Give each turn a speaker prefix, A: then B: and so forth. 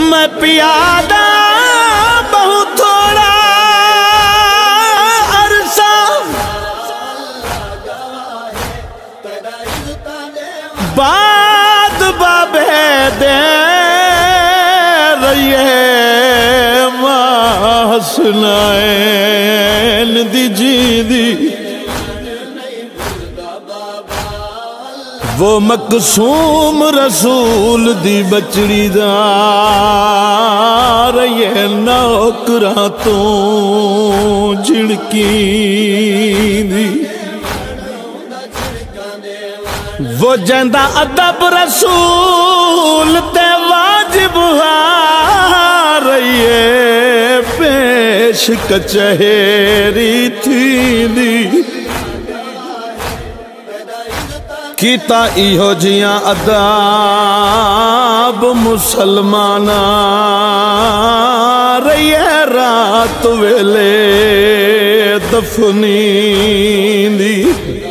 A: میں پیادہ بہت تھوڑا عرصہ بعد بابے دے رہی ہے ماں حسنین دی جی دی وہ مقصوم رسول دی بچڑی دا رہی نوکراں تو جھڑکی دی وہ جندہ ادب رسول تے واجب رہی پیش کچہری تھی دی کیتا ایہو جیاں اداب مسلمانا رہی رات ویلے دفنی دی